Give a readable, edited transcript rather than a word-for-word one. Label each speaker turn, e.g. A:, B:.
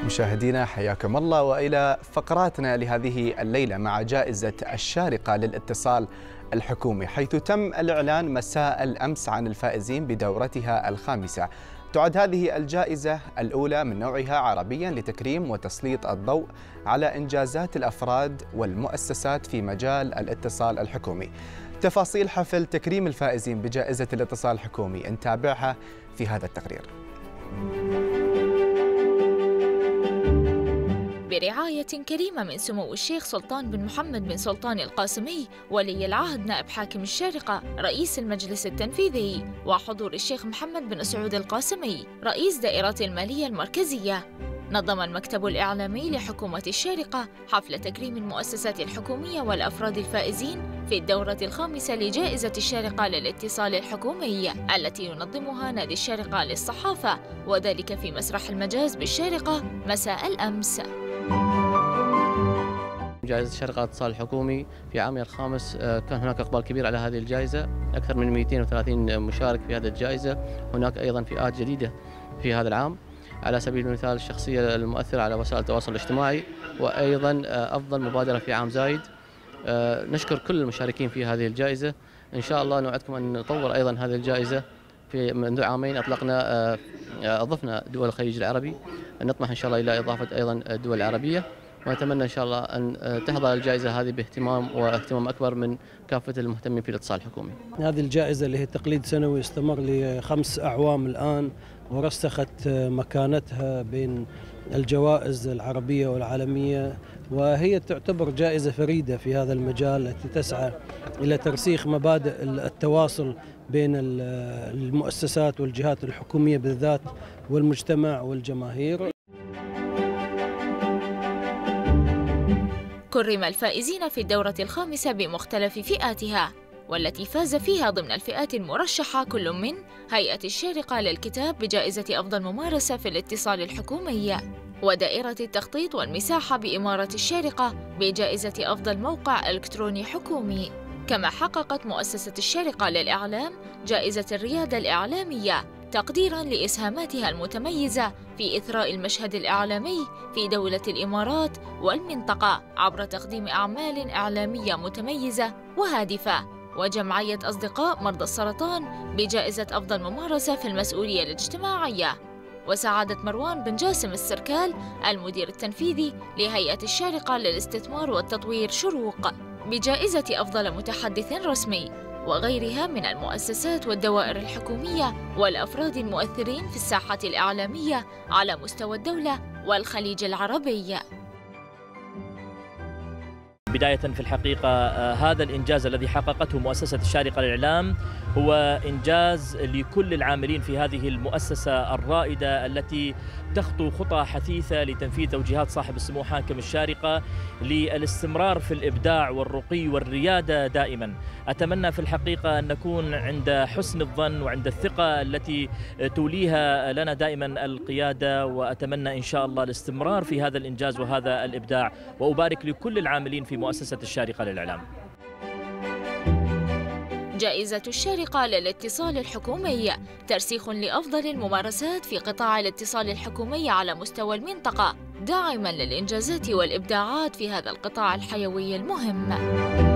A: مشاهدينا حياكم الله، وإلى فقراتنا لهذه الليلة مع جائزة الشارقة للاتصال الحكومي، حيث تم الإعلان مساء الأمس عن الفائزين بدورتها الخامسة. تعد هذه الجائزة الأولى من نوعها عربيا لتكريم وتسليط الضوء على إنجازات الأفراد والمؤسسات في مجال الاتصال الحكومي. تفاصيل حفل تكريم الفائزين بجائزة الاتصال الحكومي نتابعها في هذا التقرير.
B: برعاية كريمة من سمو الشيخ سلطان بن محمد بن سلطان القاسمي ولي العهد نائب حاكم الشارقة رئيس المجلس التنفيذي، وحضور الشيخ محمد بن سعود القاسمي رئيس دائرة المالية المركزية، نظم المكتب الإعلامي لحكومة الشارقة حفل تكريم المؤسسات الحكومية والأفراد الفائزين في الدورة الخامسة لجائزة الشارقة للاتصال الحكومي التي ينظمها نادي الشارقة للصحافة، وذلك في مسرح المجاز بالشارقة مساء الأمس.
C: جائزة الشارقة للاتصال الحكومي في عامها الخامس كان هناك إقبال كبير على هذه الجائزة، أكثر من 230 مشارك في هذه الجائزة. هناك أيضا فئات جديدة في هذا العام، على سبيل المثال الشخصية المؤثرة على وسائل التواصل الاجتماعي، وأيضا أفضل مبادرة في عام زايد. نشكر كل المشاركين في هذه الجائزة. إن شاء الله نوعدكم أن نطور أيضا هذه الجائزة. في منذ عامين أضفنا دول الخليج العربي، نطمح إن شاء الله إلى إضافة أيضا الدول العربية، ونتمنى إن شاء الله أن تحظى الجائزة هذه باهتمام أكبر من كافة المهتمين في الاتصال الحكومي.
D: هذه الجائزة اللي هي تقليد سنوي استمر ل5 أعوام الآن، ورسخت مكانتها بين الجوائز العربية والعالمية، وهي تعتبر جائزة فريدة في هذا المجال التي تسعى إلى ترسيخ مبادئ التواصل بين المؤسسات والجهات الحكومية بالذات والمجتمع والجماهير.
B: كرم الفائزين في الدورة الخامسة بمختلف فئاتها، والتي فاز فيها ضمن الفئات المرشحة كل من هيئة الشارقة للكتاب بجائزة أفضل ممارسة في الاتصال الحكومي، ودائرة التخطيط والمساحة بإمارة الشارقة بجائزة أفضل موقع إلكتروني حكومي. كما حققت مؤسسة الشارقة للإعلام جائزة الريادة الإعلامية تقديراً لإسهاماتها المتميزة في إثراء المشهد الإعلامي في دولة الإمارات والمنطقة عبر تقديم أعمال إعلامية متميزة وهادفة. وجمعية أصدقاء مرضى السرطان بجائزة أفضل ممارسة في المسؤولية الاجتماعية. وسعادة مروان بن جاسم السركال المدير التنفيذي لهيئة الشارقة للاستثمار والتطوير شروق بجائزة أفضل متحدث رسمي، وغيرها من المؤسسات والدوائر الحكومية والأفراد المؤثرين في الساحة الإعلامية على مستوى الدولة والخليج العربي.
E: بداية في الحقيقة هذا الإنجاز الذي حققته مؤسسة الشارقة للإعلام هو إنجاز لكل العاملين في هذه المؤسسة الرائدة التي تخطو خطى حثيثة لتنفيذ توجيهات صاحب السمو حاكم الشارقة للاستمرار في الإبداع والرقي والريادة دائما. أتمنى في الحقيقة أن نكون عند حسن الظن وعند الثقة التي توليها لنا دائما القيادة، وأتمنى إن شاء الله الاستمرار في هذا الإنجاز وهذا الإبداع، وأبارك لكل العاملين في مؤسسة الشارقة للإعلام.
B: جائزة الشارقة للاتصال الحكومي ترسيخ لأفضل الممارسات في قطاع الاتصال الحكومي على مستوى المنطقة، داعماً للإنجازات والإبداعات في هذا القطاع الحيوي المهم.